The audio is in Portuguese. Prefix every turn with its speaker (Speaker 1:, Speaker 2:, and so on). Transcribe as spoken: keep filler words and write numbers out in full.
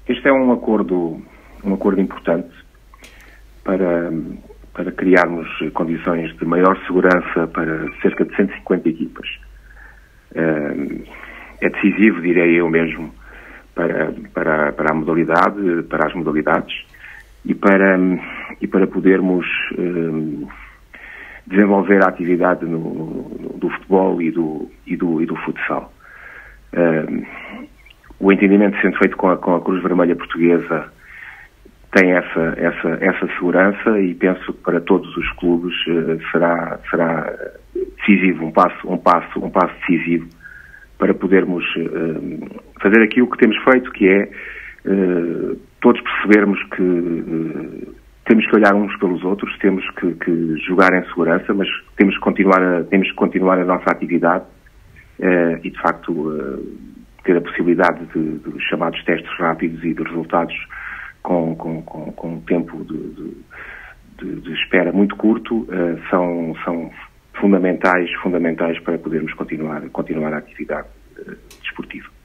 Speaker 1: Este é um acordo, um acordo importante para, para criarmos condições de maior segurança para cerca de cento e cinquenta equipas. É decisivo, direi eu mesmo, para, para, para a modalidade, para as modalidades e para, e para podermos um, desenvolver a atividade no, no, do futebol e do, e do, e do futsal. Um, o entendimento sendo feito com a, com a Cruz Vermelha Portuguesa tem essa, essa, essa segurança e penso que para todos os clubes uh, será, será decisivo, um passo, um passo, um passo decisivo para podermos uh, fazer aquilo que temos feito, que é uh, todos percebermos que uh, temos que olhar uns pelos outros, temos que, que jogar em segurança, mas temos que continuar a, temos que continuar a nossa atividade uh, e, de facto, uh, ter a possibilidade de, de chamados testes rápidos e de resultados com, com, com, com um tempo de, de, de, de espera muito curto uh, são, são fundamentais, fundamentais para podermos continuar, continuar a atividade uh, desportiva.